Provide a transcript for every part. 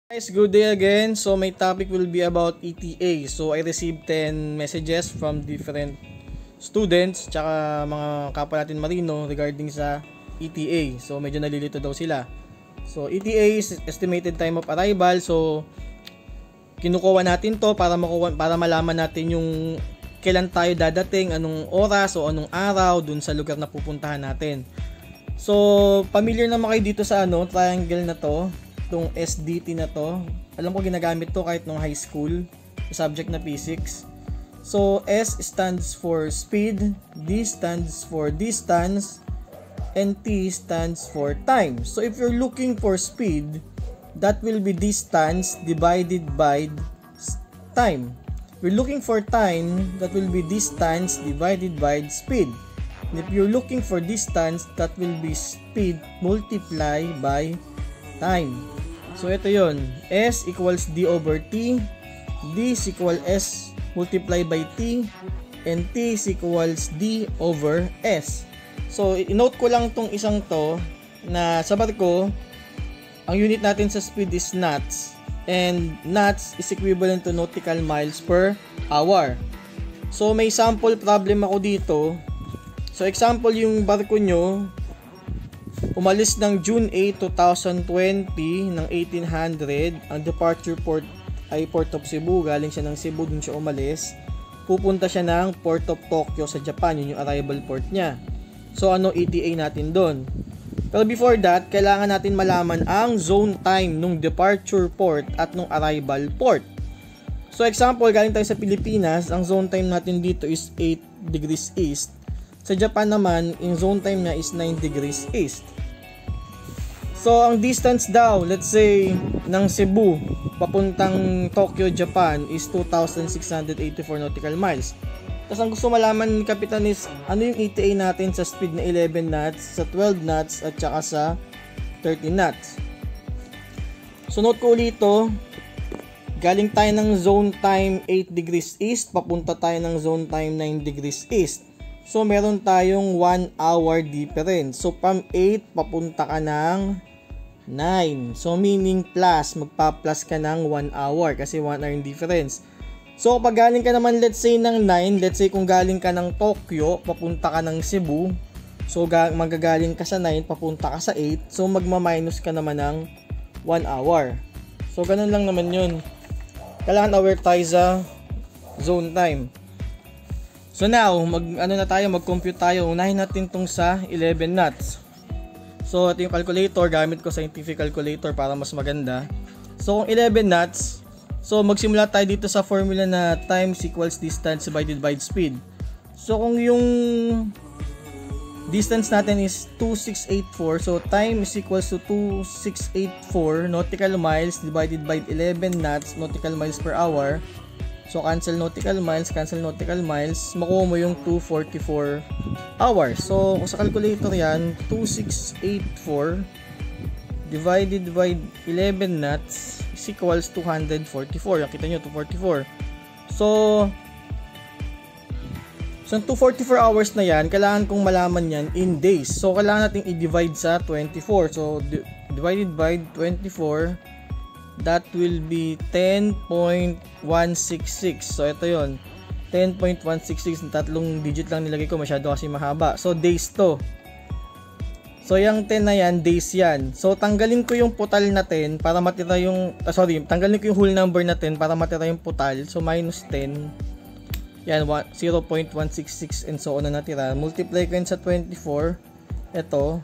Guys, good day again. So my topic will be about ETA. So I received 10 messages from different students tsaka mga kapwa natin marino regarding sa ETA. So medyo nalilito daw sila. So ETA is estimated time of arrival. So kinukuha natin to para malaman natin yung kailan tayo dadating, anong oras o anong araw dun sa lugar na pupuntahan natin. So familiar naman kayo dito sa triangle na to. Itong SDT na to, alam ko ginagamit to kahit nung high school, subject na physics. So S stands for speed, D stands for distance, and T stands for time. So if you're looking for speed, that will be distance divided by time. If you're looking for time, that will be distance divided by speed. And if you're looking for distance, that will be speed multiplied by time. So ito yon, S equals D over T, D is equal S multiplied by T, and T is equals D over S. So i-note ko lang tong isang to na sa barko, ang unit natin sa speed is knots, and knots is equivalent to nautical miles per hour. So may sample problem ako dito. So example, yung barko nyo umalis ng June 8, 2020 ng 1800. Ang departure port ay Port of Cebu. Galing siya ng Cebu, dun siya umalis. Pupunta siya ng Port of Tokyo sa Japan. Yun yung arrival port niya. So ano ETA natin doon? Pero before that, kailangan natin malaman ang zone time nung departure port at nung arrival port. So example, galing tayo sa Pilipinas, ang zone time natin dito is 8 degrees east. Sa Japan naman, yung zone time niya is 9 degrees east. So, ang distance daw, let's say, ng Cebu papuntang Tokyo, Japan is 2,684 nautical miles. Tapos ang gusto malaman ni Kapitan is, ano yung ETA natin sa speed na 11 knots, sa 12 knots, at saka sa 13 knots. So, note ko ulit ito, galing tayo ng zone time 8 degrees east, papunta tayo ng zone time 9 degrees east. So, meron tayong 1 hour difference. So, from 8, papunta ka ng 9. So, meaning plus, magpa-plus ka ng 1 hour kasi 1 hour difference. So, pag galing ka naman, let's say, ng 9, let's say kung galing ka ng Tokyo, papunta ka ng Cebu. So, magagaling ka sa 9, papunta ka sa 8. So, magma-minus ka naman ng 1 hour. So, ganun lang naman yun. Kailangan aware tayo sa zone time. So now, mag-compute tayo. Unahin natin tong sa 11 knots. So ito yung calculator, gamit ko scientific calculator para mas maganda. So kung 11 knots, so magsimula tayo dito sa formula na time equals distance divided by speed. So kung yung distance natin is 2684, so time is equals to 2684 nautical miles divided by 11 knots nautical miles per hour. So, cancel nautical miles, makuha mo yung 244 hours. So, kung sa calculator yan, 2684 divided by 11 knots is equals 244. Yung kita nyo, 244. So, 244 hours na yan, kailangan kong malaman yan in days. So, kailangan natin i-divide sa 24. So, divided by 24, that will be 10.166. So, ito yon, 10.166. Tatlong digit lang nilagay ko. Masyado kasi mahaba. So, days to. So, yung 10 na yan, days yan. So, tanggalin ko yung putal na 10 para matira yung... tanggalin ko yung whole number na 10 para matira yung putal. So, minus 10. Yan, 0.166 and so on na natira. Multiply ko yun sa 24. Ito.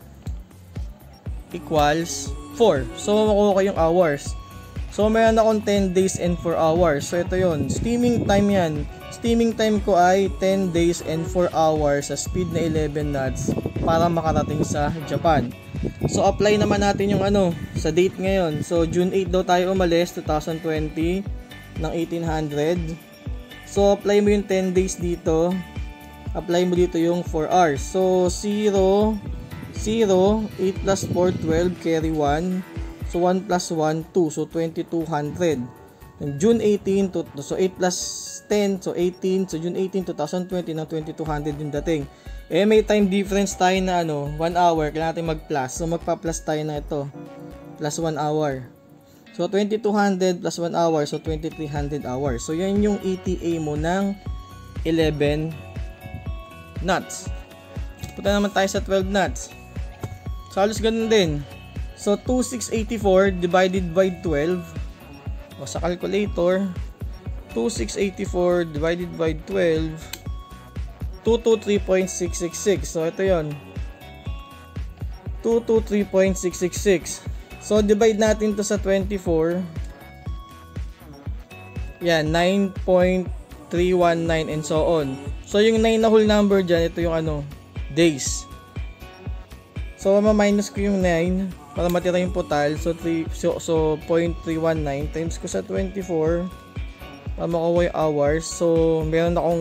Equals 4. So, makuha ko yung hours. So, mayroon akong 10 days and 4 hours. So, ito yon, steaming time yan. Steaming time ko ay 10 days and 4 hours sa speed na 11 knots para makarating sa Japan. So, apply naman natin yung sa date ngayon. So, June 8 daw tayo umalis, 2020 ng 1800. So, apply mo yung 10 days dito. Apply mo dito yung 4 hours. So, 0, 0, 8 plus 4, 12, carry 1. So, 1 plus 1, 2. So, 2200. And June 18, so 8 plus 10, so 18. So, June 18, 2020 ng 2200 yung dating. Eh, may time difference tayo na 1 hour. Kailangan natin mag-plus. So, magpa-plus tayo na ito. Plus 1 hour. So, 2200 plus 1 hour. So, 2300 hours. So, yan yung ETA mo ng 11 knots. Punta naman tayo sa 12 knots. So, halos ganun din. So, 2684 divided by 12. O, sa calculator, 2684 divided by 12, 223.666. So, ito yon, 223.666. So, divide natin to sa 24. Yan, 9.319 and so on. So, yung 9 na whole number dyan, ito yung days. So, ma-minus ko yung 9 para matira yung total. So, 0.319 times ko sa 24 para makuha yung hours. So, meron akong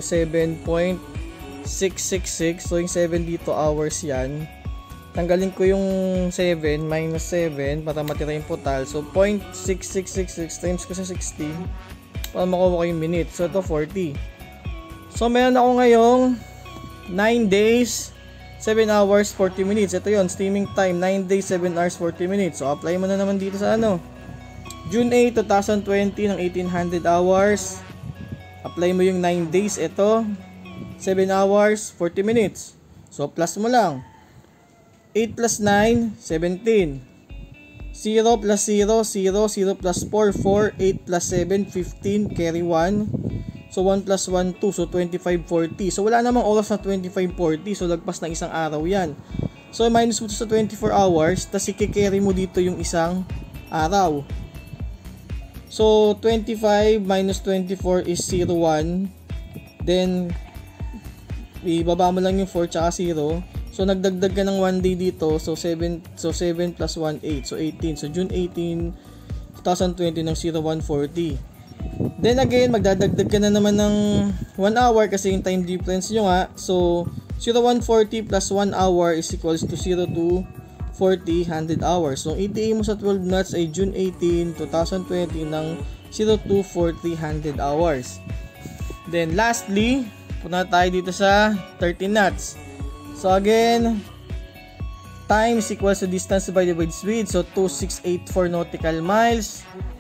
7.666. So, yung 7 dito hours yan. Tanggalin ko yung 7 minus 7 para matira yung total. So, 0.6666 times ko sa 60 para makuha ko yung minutes. So, ito 40. So, meron ako ngayong 9 days, 7 hours, 40 minutes. Ito yon, steaming time, 9 days, 7 hours, 40 minutes. So, apply mo na naman dito sa June 8, 2020 ng 1800 hours. Apply mo yung 9 days. Ito, 7 hours, 40 minutes. So, plus mo lang. 8 plus 9, 17. 0 plus 0, 0. 0 plus 4, 4. 8 plus 7, 15. Carry 1. So, 1 plus 1, 2. So, 25.40. So, wala namang oras na 25.40. So, lagpas ng isang araw yan. So, minus mo sa 24 hours. Tapos, i-carry mo dito yung isang araw. So, 25 minus 24 is 0, 1. Then, ibaba mo lang yung 4 tsaka 0. So, nagdagdag ka ng 1 day dito. So, 7 plus 1, 8. So, 18. So, June 18, 2020 ng 0140. Then again, magdadagdag ka na naman ng 1 hour kasi yung time difference nyo nga. So, 0140 plus 1 hour is equals to 0240, 100 hours. So, ETA mo sa 12 knots ay June 18, 2020 ng 0240, 100 hours. Then, lastly, punta tayo dito sa 13 knots. So, again, time is equals to distance divided by speed. So, 2684 nautical miles.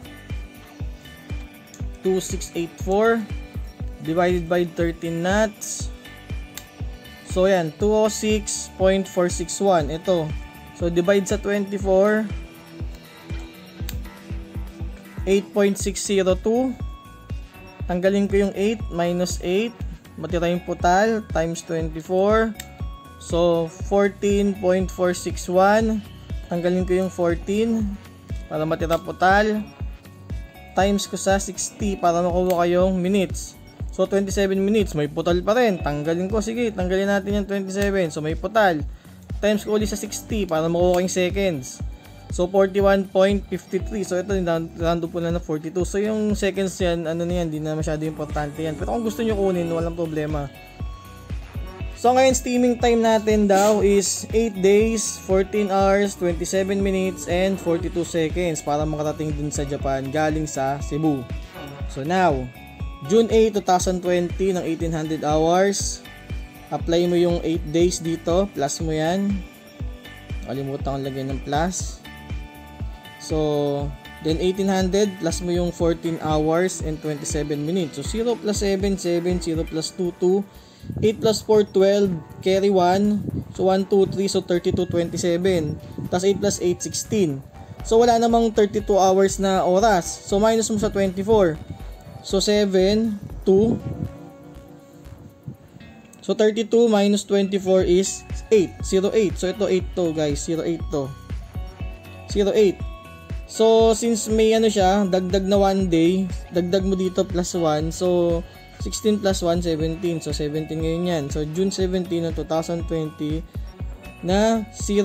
2684 divided by 13 knots. So, yan, 206.461. Ito. So, divide sa 24. 8.602. Tanggalin ko yung 8 minus 8. Matira yung total times 24. So, 14.461. Tanggalin ko yung 14 para matira total. Times ko sa 60 para makuha kayong minutes. So, 27 minutes. May total pa rin. Tanggalin ko. Sige, tanggalin natin yung 27. So, may total. Times ko ulit sa 60 para makuha kayong seconds. So, 41.53. So, ito, nando po na 42. So, yung seconds yan, hindi na masyado importante yan. Pero kung gusto nyo kunin, walang problema. So, ngayon, steaming time natin daw is 8 days, 14 hours, 27 minutes, and 42 seconds para makarating dun sa Japan galing sa Cebu. So, now, June 8, 2020 ng 1800 hours. Apply mo yung 8 days dito. Plus mo yan. Kalimutan kong lagyan ng plus. So, then 1800 plus mo yung 14 hours and 27 minutes. So, 0 plus 7, 7. 0 plus 2, 2. 8 plus 4, 12. Carry 1. So, 1, 2, 3. So, 32, 27. Tapos 8 plus 8, 16. So, wala namang 32 hours na oras. So, minus mo sa 24. So, 7, 2. So, 32 minus 24 is 8. 0, 8. So, ito 8 to, guys. 0, 8 to. 0, 8. So, since may siya, dagdag na 1 day. Dagdag mo dito plus 1. So, 16 plus 1, 17. So, 17 ngayon yan. So, June 17 ng 2020 na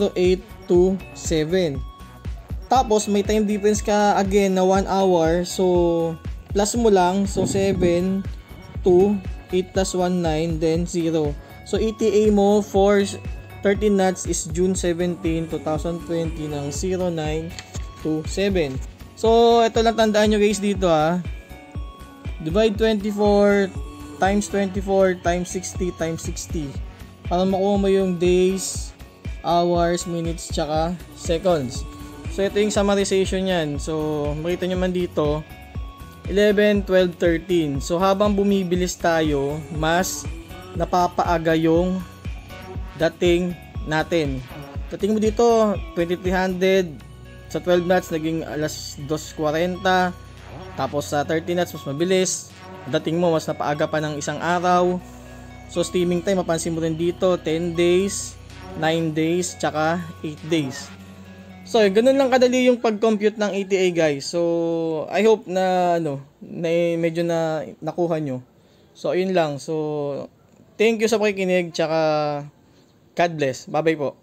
0827. Tapos, may time difference ka again na 1 hour. So, plus mo lang. So, 7, 2, 8 plus 1, 9, then 0. So, ETA mo for 13 knots is June 17, 2020 ng 0927. So, ito lang tandaan nyo guys dito Divide 24 times 24 times 60 times 60 para makuha mo yung days, hours, minutes, tsaka seconds. So, So ito yung summarization yan. So makita nyo man dito 11, 12, 13. So habang bumibilis tayo, mas napapaaga yung dating natin. Dating mo dito 2300, sa 12 knots naging alas 2:40. Tapos sa 30 knots mas mabilis. Dating mo mas napaaga pa ng isang araw. So steaming time mapansin mo rin dito 10 days, 9 days, tsaka 8 days. So, ganun lang kadali yung pag-compute ng ETA, guys. So, I hope na medyo na nakuha nyo. So, ayun lang. So, thank you sa pakikinig, tsaka God bless. Bye-bye po.